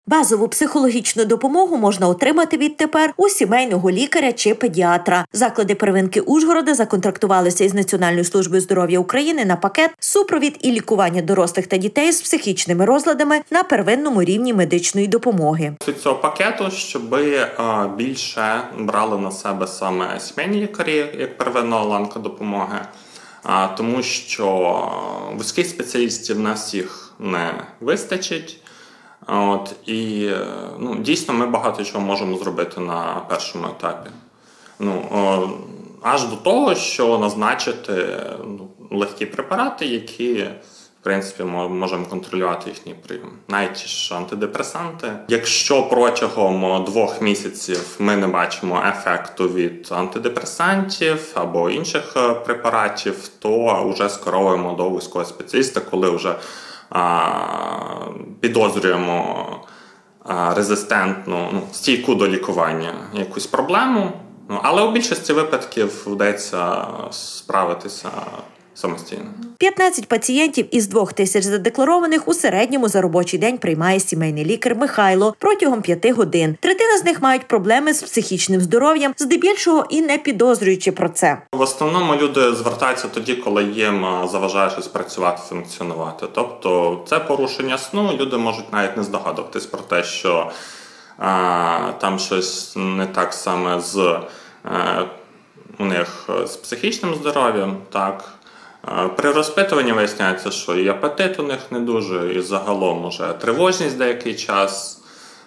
Базову психологічну допомогу можна отримати відтепер у сімейного лікаря чи педіатра. Заклади первинки Ужгорода законтрактувалися із Національною службою здоров'я України на пакет «Супровід і лікування дорослих та дітей з психічними розладами на первинному рівні медичної допомоги». Від цього пакету, щоб більше брали на себе саме сімейні лікарі, як первинна ланка допомоги, тому що вузьких спеціалістів на всіх не вистачить. Дійсно, ми багато чого можемо зробити на першому етапі. Аж до того, що назначити легкі препарати, які, в принципі, можемо контролювати їхній прийом. Навіть ж антидепресанти. Якщо протягом 2 місяців ми не бачимо ефекту від антидепресантів або інших препаратів, то вже скеровуємо до вузького спеціаліста, коли вже підозрюємо резистентну, стійку до лікування якусь проблему, але у більшості випадків вдається справитися самостійно. 15 пацієнтів із 2000 задекларованих у середньому за робочий день приймає сімейний лікар Михайло протягом 5 годин. Третина з них мають проблеми з психічним здоров'ям, здебільшого і не підозрюючи про це. В основному люди звертаються тоді, коли їм заважає щось працювати, функціонувати. Тобто це порушення сну, люди можуть навіть не здогадуватись про те, що там щось не так саме у них з психічним здоров'ям, так. При розпитуванні виясняється, що і апетит у них не дуже, і загалом уже тривожність деякий час.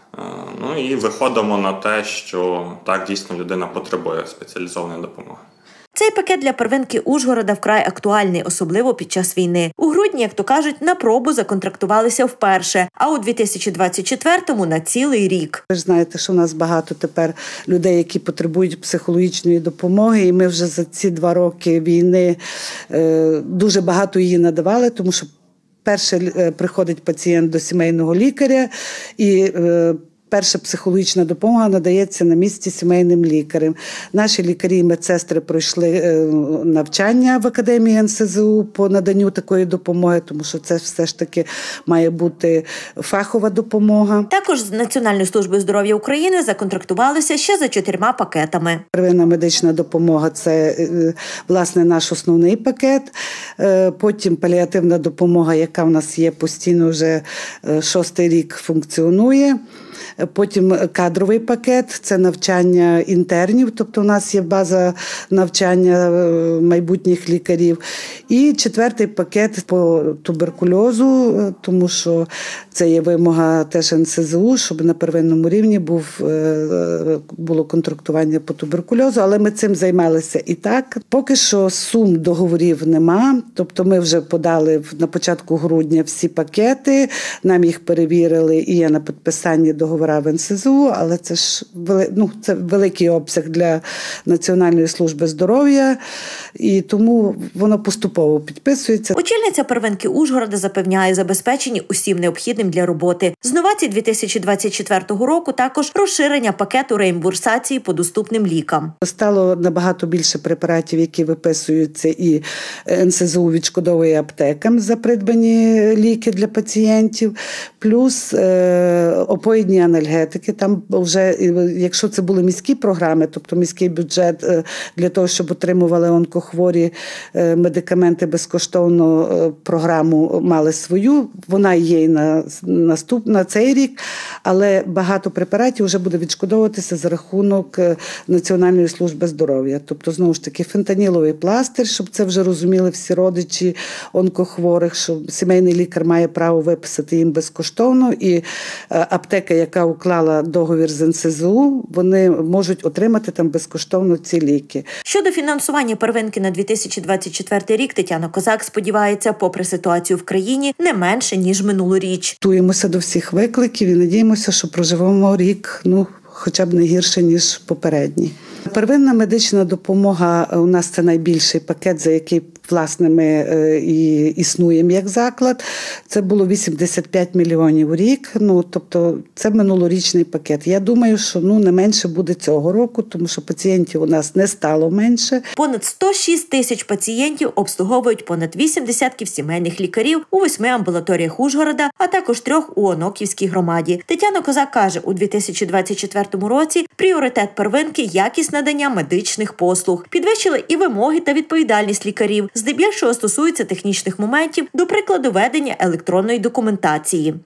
І виходимо на те, що так дійсно людина потребує спеціалізованої допомоги. Цей пакет для первинки Ужгорода вкрай актуальний, особливо під час війни. У грудні, як то кажуть, на пробу законтрактувалися вперше, а у 2024-му на цілий рік. Ви ж знаєте, що у нас багато тепер людей, які потребують психологічної допомоги, і ми вже за ці 2 роки війни дуже багато її надавали, тому що перше приходить пацієнт до сімейного лікаря і перша психологічна допомога надається на місці сімейним лікарем. Наші лікарі і медсестри пройшли навчання в Академії НСЗУ по наданню такої допомоги, тому що це все ж таки має бути фахова допомога. Також з Національною службою здоров'я України законтрактувалися ще за 4 пакетами. Первинна медична допомога – це, власне, наш основний пакет. Потім паліативна допомога, яка в нас є постійно вже 6-й рік функціонує. Потім кадровий пакет – це навчання інтернів, тобто у нас є база навчання майбутніх лікарів. І 4-й пакет по туберкульозу, тому що це є вимога теж НСЗУ, щоб на первинному рівні було контрактування по туберкульозу, але ми цим займалися і так. Поки що сум договорів нема, тобто ми вже подали на початку грудня всі пакети, нам їх перевірили і є на підписанні договора в НСЗУ, але це ж це великий обсяг для Національної служби здоров'я, і тому воно поступово підписується. Очільниця первинки Ужгорода запевняє забезпечені усім необхідним для роботи. З новацій 2024 року також розширення пакету реімбурсації по доступним лікам. Стало набагато більше препаратів, які виписуються, і НСЗУ відшкодовує аптекам за придбані ліки для пацієнтів, плюс опоїдні анальгетики. Там вже, якщо це були міські програми, тобто міський бюджет для того, щоб отримували онкохворі медикаменти безкоштовно, програму мали свою, вона є і на цей рік, але багато препаратів вже буде відшкодовуватися за рахунок Національної служби здоров'я. Тобто, знову ж таки, фентаніловий пластир, щоб це вже розуміли всі родичі онкохворих, що сімейний лікар має право виписати їм безкоштовно, і аптека, яка уклала договір з НСЗУ, вони можуть отримати там безкоштовно ці ліки. Щодо фінансування первинки на 2024 рік, Тетяна Козак сподівається, попри ситуацію в країні, не менше, ніж минулоріч. Готуємося до всіх викликів і надіємося, що проживемо рік, хоча б не гірше, ніж попередній. Первинна медична допомога у нас – це найбільший пакет, за який власне, ми і існуємо як заклад. Це було 85 мільйонів у рік. Тобто це минулорічний пакет. Я думаю, що не менше буде цього року, тому що пацієнтів у нас не стало менше. Понад 106 тисяч пацієнтів обслуговують понад 8 десятків сімейних лікарів у 8 амбулаторіях Ужгорода, а також 3 у Оноківській громаді. Тетяна Козак каже, у 2024 році пріоритет первинки – якість надання медичних послуг. Підвищили і вимоги та відповідальність лікарів. Здебільшого стосується технічних моментів, до прикладу, ведення електронної документації.